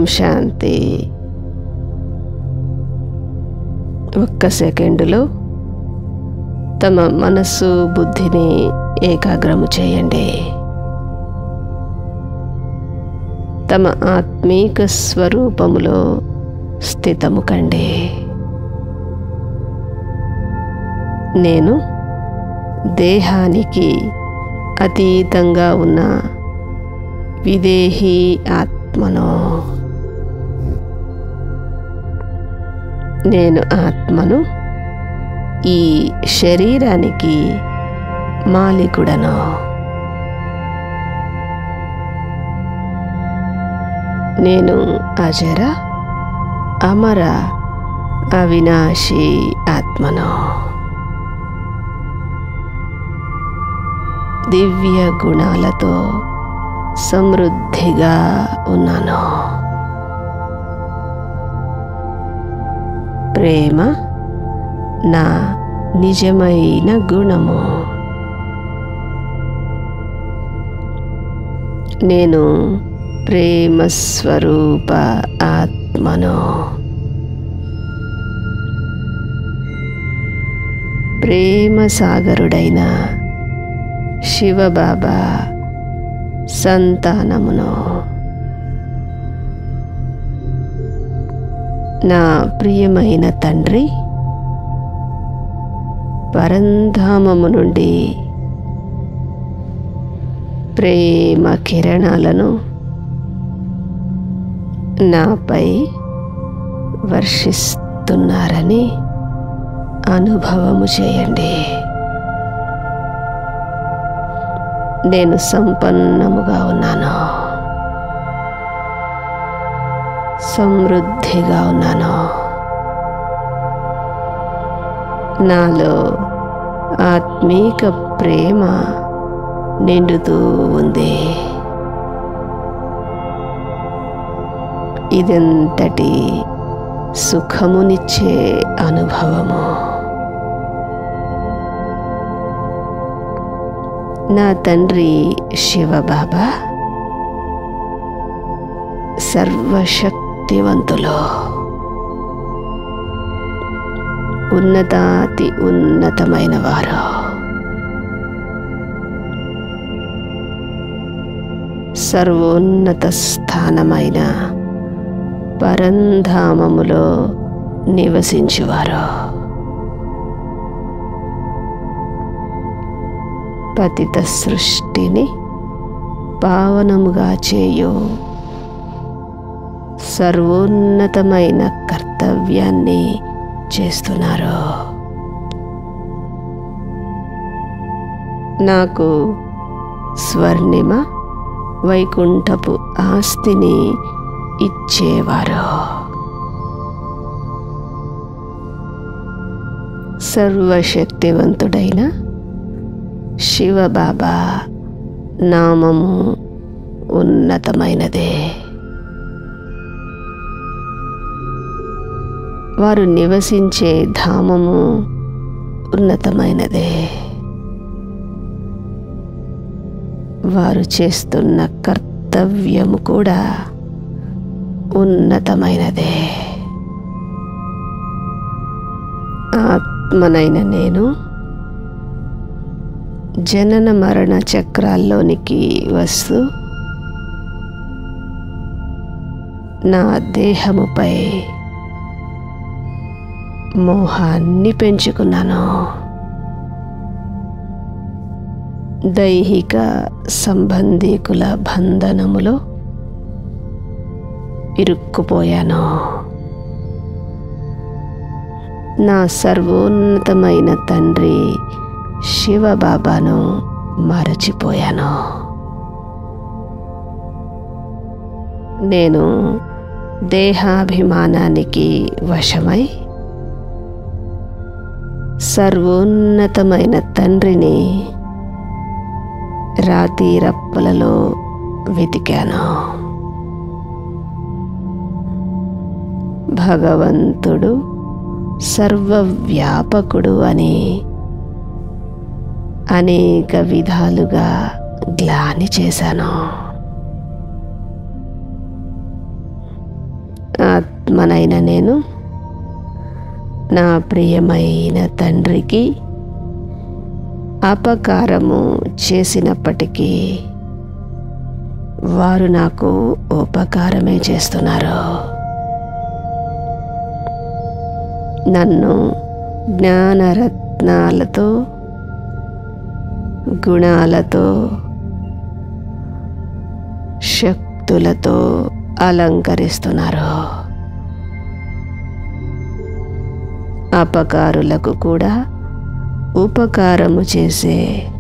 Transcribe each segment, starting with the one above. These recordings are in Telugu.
ఓం శాంతి. ఒక్క సెకండులో తమ మనస్సు బుద్ధిని ఏకాగ్రము చేయండి. తమ ఆత్మీక స్వరూపములో స్థితము కండి. నేను దేహానికి అతీతంగా ఉన్న విదేహీ ఆత్మను. నేను ఆత్మను, ఈ శరీరానికి మాలికుడను. నేను అజర అమర అవినాశి ఆత్మను. దివ్య గుణాలతో సమృద్ధిగా ఉన్నాను. ప్రేమ నా నిజమైన గుణము. నేను ప్రేమ స్వరూప ఆత్మను. ప్రేమ సాగరుడైన శివబాబా సంతానమును. నా ప్రియమైన తండ్రి పరంధామము నుండి ప్రేమ కిరణాలను నాపై వర్షిస్తున్నారని అనుభవము చేయండి. నేను సంపన్నముగా ఉన్నాను, సమృద్ధిగా ఉన్నాను. నాలో ఆత్మీక ప్రేమ నిండుతూ ఉంది. ఇదెంతటి సుఖమునిచ్చే అనుభవము. నా తండ్రి శివబాబా సర్వశక్తివంతులు, ఉన్నతాతి ఉన్నతమైన వారు. సర్వోన్నత స్థానమైన పరంధామములో నివసించువారు. పతిత సృష్టిని పావనముగా చేయు సర్వోన్నతమైన కర్తవ్యాన్ని చేస్తున్నారు. నాకు స్వర్ణిమ వైకుంఠపు ఆస్తిని ఇచ్చేవారు. సర్వశక్తివంతుడైన శివబాబా నామము ఉన్నతమైనదే. వారు నివసించే ధామము ఉన్నతమైనదే. వారు చేస్తున్న కర్తవ్యము కూడా ఉన్నతమైనదే. ఆత్మనైన నేను జనన మరణ చక్రాల్లోనికి వస్తూ నా దేహముపై మోహాన్ని పెంచుకున్నాను. దైహిక సంబంధీకుల బంధనములో ఇరుక్కుపోయాను. నా సర్వోన్నతమైన తండ్రి శివబాబాను మరచిపోయాను. నేను దేహాభిమానానికి వశమై సర్వోన్నతమైన తండ్రిని రాతిరప్పలలో వెతికాను. భగవంతుడు సర్వవ్యాపకుడు అని అనేక విధాలుగా గ్లాని చేశాను. ఆత్మనైన నేను నా ప్రియమైన తండ్రికి అపకారము చేసినప్పటికీ వారు నాకు ఉపకారమే చేస్తున్నారు. నన్ను జ్ఞానరత్నాలతో, గుణాలతో, శక్తులతో అలంకరిస్తున్నారు. అపకారులకు కూడా ఉపకారము చేసే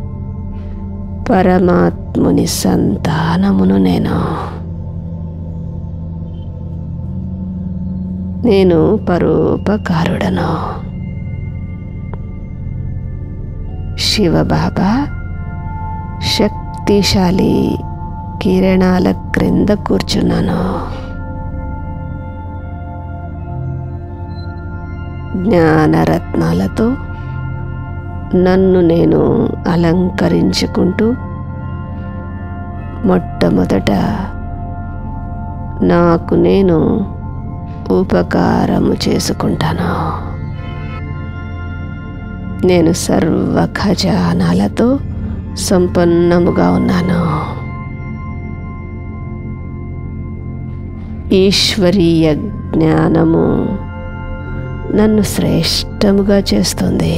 పరమాత్ముని సంతానమును నేను పరోపకారుడను. శివబాబా శక్తిశాలి కిరణాల క్రింద కూర్చున్నాను. జ్ఞానరత్నాలతో నన్ను నేను అలంకరించుకుంటూ మొట్టమొదట నాకు నేను ఉపకారము చేసుకుంటాను. నేను సర్వ ఖజానాలతో సంపన్నముగా ఉన్నాను. ఈశ్వరీయ జ్ఞానము నన్ను శ్రేష్టముగా చేస్తుంది.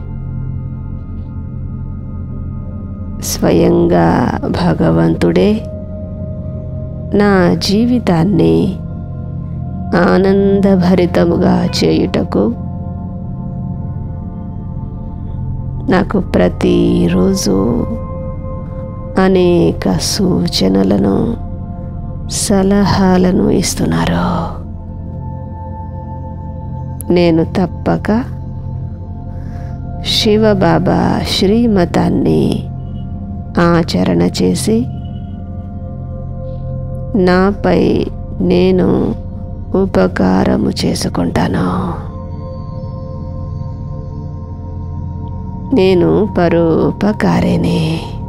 స్వయంగా భగవంతుడే నా జీవితాన్ని ఆనందభరితముగా చేయుటకు నాకు ప్రతిరోజు అనేక సూచనలను, సలహాలను ఇస్తున్నారు. నేను తప్పక శివబాబా శ్రీమతాన్ని ఆచరణ చేసి నాపై నేను ఉపకారము చేసుకుంటాను. నేను పరోపకారిని.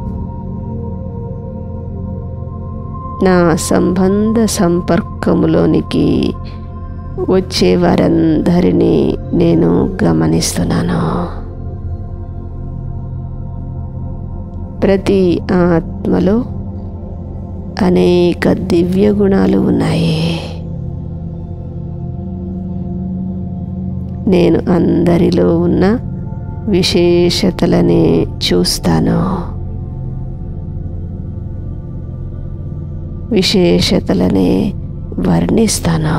నా సంబంధ సంపర్కములోనికి వచ్చే వారందరినీ నేను గమనిస్తున్నాను. ప్రతి ఆత్మలో అనేక దివ్య గుణాలు ఉన్నాయి. నేను అందరిలో ఉన్న విశేషతలని చూస్తాను. విశేషతలని వర్ణిస్తాను.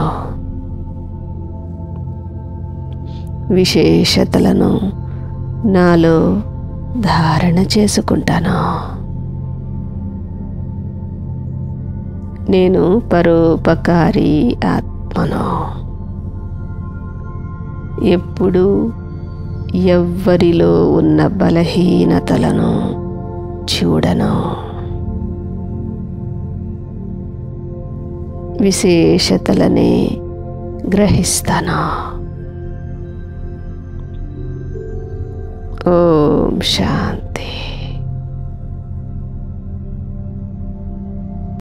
విశేషతలను నాలో ధారణ చేసుకుంటాను. నేను పరోపకారి ఆత్మను. ఎప్పుడూ ఎవ్వరిలో ఉన్న బలహీనతలను చూడను. విశేషతలని గ్రహిస్తాను. ఓం శాంతి.